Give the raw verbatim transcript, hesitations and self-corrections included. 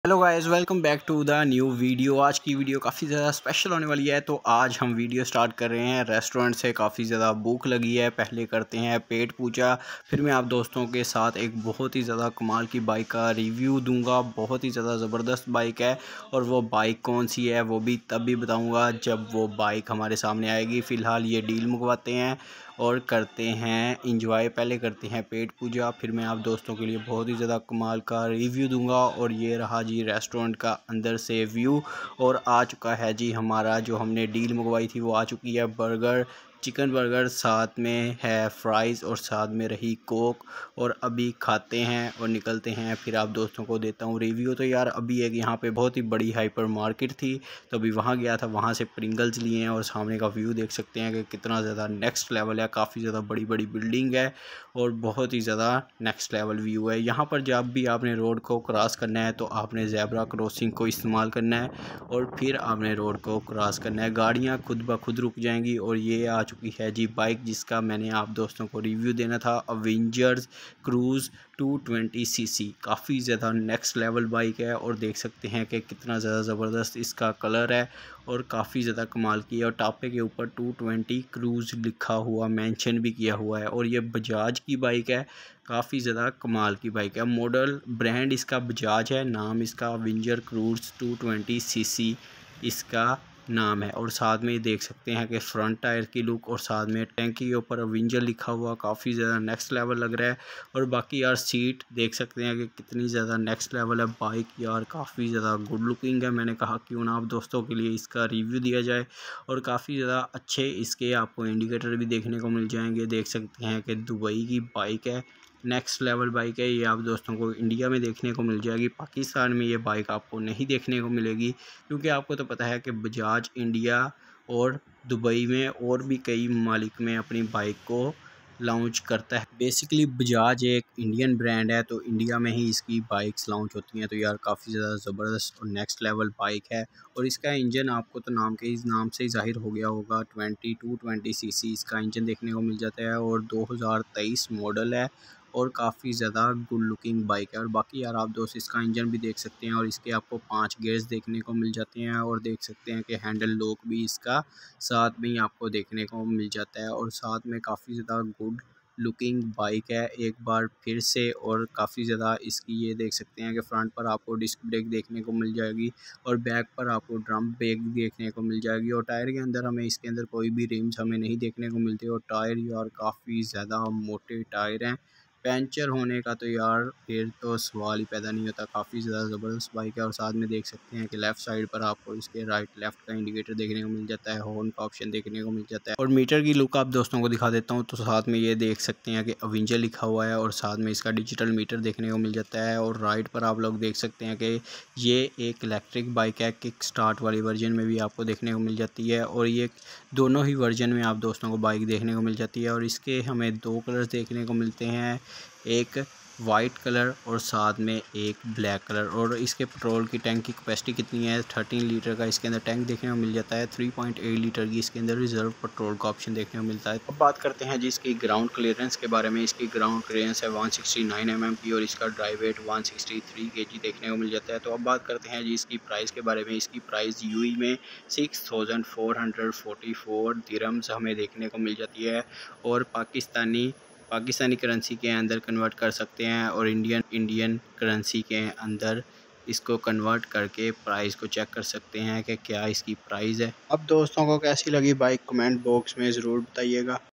Hello guys, welcome back to the new video. आज की video काफ़ी ज़्यादा स्पेशल होने वाली है। तो आज हम वीडियो स्टार्ट कर रहे हैं रेस्टोरेंट से। काफ़ी ज़्यादा भूख लगी है, पहले करते हैं पेट पूजा, फिर मैं आप दोस्तों के साथ एक बहुत ही ज़्यादा कमाल की बाइक का रिव्यू दूंगा। बहुत ही ज़्यादा ज़बरदस्त बाइक है और वो बाइक कौन सी है वो भी तब भी बताऊँगा जब वो बाइक हमारे सामने आएगी। फ़िलहाल ये डील मंगवाते हैं और करते हैं इंजॉय। पहले करते हैं पेट पूजा, फिर मैं आप दोस्तों के लिए बहुत ही ज़्यादा कमाल का रिव्यू दूंगा। और ये रहा जी रेस्टोरेंट का अंदर से व्यू। और आ चुका है जी हमारा जो हमने डील मंगवाई थी वो आ चुकी है। बर्गर, चिकन बर्गर, साथ में है फ्राइज़ और साथ में रही कोक। और अभी खाते हैं और निकलते हैं, फिर आप दोस्तों को देता हूँ रिव्यू। तो यार अभी एक यहाँ पे बहुत ही बड़ी हाइपर मार्केट थी, तो अभी वहाँ गया था, वहाँ से प्रिंगल्स लिए हैं और सामने का व्यू देख सकते हैं कि कितना ज़्यादा नेक्स्ट लेवल है। काफ़ी ज़्यादा बड़ी बड़ी बिल्डिंग है और बहुत ही ज़्यादा नेक्स्ट लेवल व्यू है। यहाँ पर जब भी आपने रोड को क्रॉस करना है तो आपने ज़ेब्रा क्रॉसिंग को इस्तेमाल करना है और फिर आपने रोड को क्रॉस करना है। गाड़ियाँ खुद ब खुद रुक जाएंगी। और ये आ चुकी है जी बाइक जिसका मैंने आप दोस्तों को रिव्यू देना था, Avengers cruise two twenty C C. काफ़ी ज़्यादा नेक्स्ट लेवल बाइक है और देख सकते हैं कि कितना ज़्यादा ज़बरदस्त इसका कलर है और काफ़ी ज़्यादा कमाल की है। और टापे के ऊपर टू ट्वेंटी क्रूज़ लिखा हुआ मेंशन भी किया हुआ है। और ये बजाज की बाइक है, काफ़ी ज़्यादा कमाल की बाइक है। मॉडल ब्रांड इसका बजाज है, नाम इसका Avenger cruise two twenty C C इसका नाम है। और साथ में ये देख सकते हैं कि फ्रंट टायर की लुक और साथ में टैंकी के ऊपर अवेंजर लिखा हुआ काफ़ी ज़्यादा नेक्स्ट लेवल लग रहा है। और बाकी यार सीट देख सकते हैं कि कितनी ज़्यादा नेक्स्ट लेवल है। बाइक यार काफ़ी ज़्यादा गुड लुकिंग है। मैंने कहा क्यों ना आप दोस्तों के लिए इसका रिव्यू दिया जाए। और काफ़ी ज़्यादा अच्छे इसके आपको इंडिकेटर भी देखने को मिल जाएंगे। देख सकते हैं कि दुबई की बाइक है, नेक्स्ट लेवल बाइक है। ये आप दोस्तों को इंडिया में देखने को मिल जाएगी, पाकिस्तान में ये बाइक आपको नहीं देखने को मिलेगी, क्योंकि आपको तो पता है कि बजाज इंडिया और दुबई में और भी कई ममालिक में अपनी बाइक को लॉन्च करता है। बेसिकली बजाज एक इंडियन ब्रांड है, तो इंडिया में ही इसकी बाइक्स लॉन्च होती हैं। तो यार काफ़ी ज़्यादा ज़बरदस्त और नेक्स्ट लेवल बाइक है। और इसका इंजन आपको तो नाम के इस नाम से ही जाहिर हो गया होगा, twenty two twenty C C इसका इंजन देखने को मिल जाता है और दो हज़ार तेईस मॉडल है और काफ़ी ज़्यादा गुड लुकिंग बाइक है। और बाकी यार आप दोस्त इसका इंजन भी देख सकते हैं और इसके आपको पांच गियर्स देखने को मिल जाते हैं। और देख सकते हैं कि हैंडल लॉक भी इसका साथ में ही आपको देखने को मिल जाता है और साथ में काफ़ी ज़्यादा गुड लुकिंग बाइक है एक बार फिर से। और काफ़ी ज़्यादा इसकी ये देख सकते हैं कि फ्रंट पर आपको डिस्क ब्रेक देखने को मिल जाएगी और बैक पर आपको ड्रम ब्रेक भी देखने को मिल जाएगी। और टायर के अंदर हमें इसके अंदर कोई भी रिम्स हमें नहीं देखने को मिलते। और टायर यार काफ़ी ज़्यादा मोटे टायर हैं, पंचर होने का तो यार फिर तो सवाल ही पैदा नहीं होता। काफ़ी ज़्यादा ज़बरदस्त बाइक है। और साथ में देख सकते हैं कि लेफ़्ट साइड पर आपको इसके राइट लेफ़्ट का इंडिकेटर देखने को मिल जाता है, हॉर्न का ऑप्शन देखने को मिल जाता है। और मीटर की लुक आप दोस्तों को दिखा देता हूँ, तो साथ में ये देख सकते हैं कि अवेंजर लिखा हुआ है और साथ में इसका डिजिटल मीटर देखने को मिल जाता है। और राइट पर आप लोग देख सकते हैं कि ये एक इलेक्ट्रिक बाइक है, किक स्टार्ट वाली वर्जन में भी आपको देखने को मिल जाती है। और ये दोनों ही वर्जन में आप दोस्तों को बाइक देखने को मिल जाती है। और इसके हमें दो कलर्स देखने को मिलते हैं, एक वाइट कलर और साथ में एक ब्लैक कलर। और इसके पेट्रोल की टैंक की कैपेसिटी कितनी है, थर्टीन लीटर का इसके अंदर टैंक देखने को मिल जाता है। थ्री पॉइंट एट लीटर की इसके अंदर रिजर्व पेट्रोल का ऑप्शन देखने को मिलता है। अब बात करते हैं जी इसकी ग्राउंड क्लियरेंस के बारे में। इसकी ग्राउंड क्लियरेंस है one sixty nine M M की और इसका dry weight one sixty three K G देखने को मिल जाता है। तो अब बात करते हैं जी इसकी प्राइस के बारे में। इसकी प्राइस यूई में six thousand four hundred forty four dirhams हमें देखने को मिल जाती है। और पाकिस्तानी पाकिस्तानी करेंसी के अंदर कन्वर्ट कर सकते हैं और इंडियन इंडियन करेंसी के अंदर इसको कन्वर्ट करके प्राइस को चेक कर सकते हैं कि क्या इसकी प्राइस है। अब दोस्तों को कैसी लगी बाइक कमेंट बॉक्स में ज़रूर बताइएगा।